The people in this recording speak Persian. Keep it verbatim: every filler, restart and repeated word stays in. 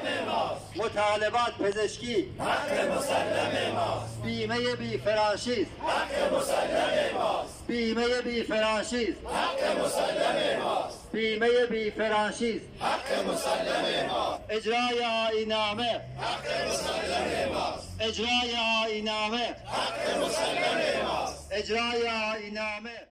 مسلم ماست. مطالبات پزشکی حق مسلم ماست. بیمه بی فرانشیز حق مسلم ماست. بیمه بی فرانشیز حق مسلم ماست. بیمه بی فرانشیز حق مسلم ماست. اجرای آیین‌نامه حق مسلم ماست. اجرای آیین‌نامه حق مسلم ماست. اجرای آیین‌نامه